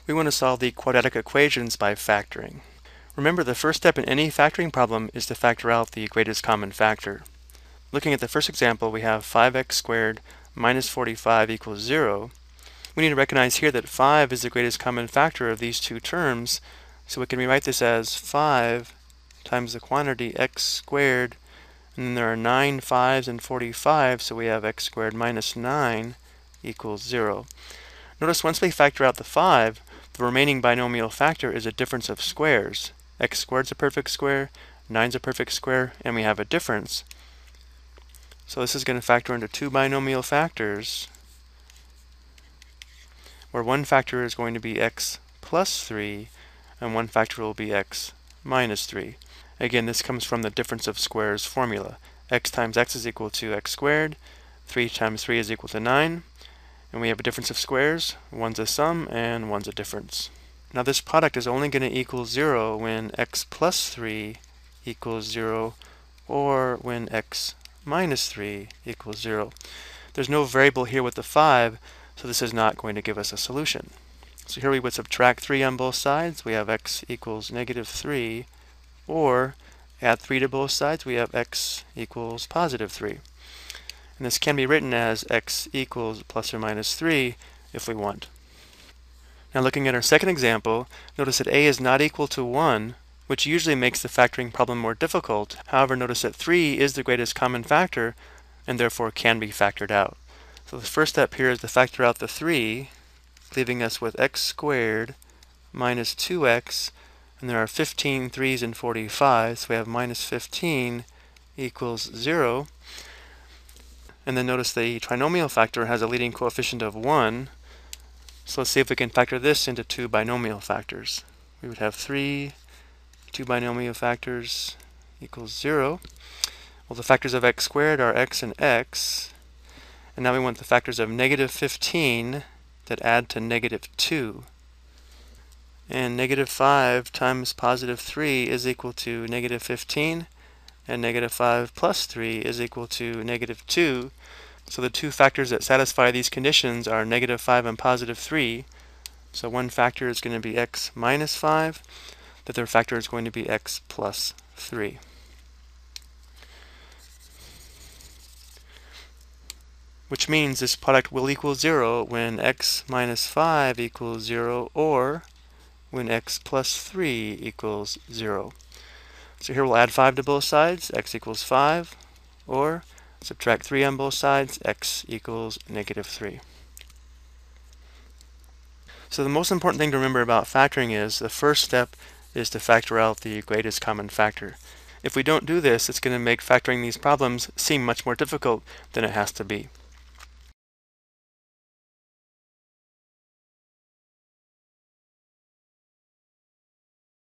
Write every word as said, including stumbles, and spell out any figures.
We want to solve the quadratic equations by factoring. Remember, the first step in any factoring problem is to factor out the greatest common factor. Looking at the first example, we have five x squared minus forty-five equals zero. We need to recognize here that five is the greatest common factor of these two terms, so we can rewrite this as five times the quantity x squared, and then there are nine fives and forty-five, so we have x squared minus nine equals zero. Notice once we factor out the five, the remaining binomial factor is a difference of squares. X squared is a perfect square, nine is a perfect square, and we have a difference. So this is going to factor into two binomial factors, where one factor is going to be x plus three, and one factor will be x minus three. Again, this comes from the difference of squares formula. X times x is equal to x squared, three times three is equal to nine, and we have a difference of squares. One's a sum and one's a difference. Now this product is only going to equal zero when x plus three equals zero, or when x minus three equals zero. There's no variable here with the five, so this is not going to give us a solution. So here we would subtract three on both sides. We have x equals negative three, or add three to both sides. We have x equals positive three. And this can be written as x equals plus or minus three if we want. Now looking at our second example, notice that a is not equal to one, which usually makes the factoring problem more difficult. However, notice that three is the greatest common factor and therefore can be factored out. So the first step here is to factor out the three, leaving us with x squared minus two x, and there are fifteen threes and forty-five, so we have minus fifteen equals zero. And then notice the trinomial factor has a leading coefficient of one. So let's see if we can factor this into two binomial factors. We would have three, two binomial factors equals zero. Well, the factors of x squared are x and x. And now we want the factors of negative fifteen that add to negative two. And negative five times positive three is equal to negative fifteen. And negative five plus three is equal to negative two. So the two factors that satisfy these conditions are negative five and positive three. So one factor is going to be x minus five. The other factor is going to be x plus three. Which means this product will equal zero when x minus five equals zero, or when x plus three equals zero. So here we'll add five to both sides, x equals five, or subtract three on both sides, x equals negative three. So the most important thing to remember about factoring is the first step is to factor out the greatest common factor. If we don't do this, it's going to make factoring these problems seem much more difficult than it has to be.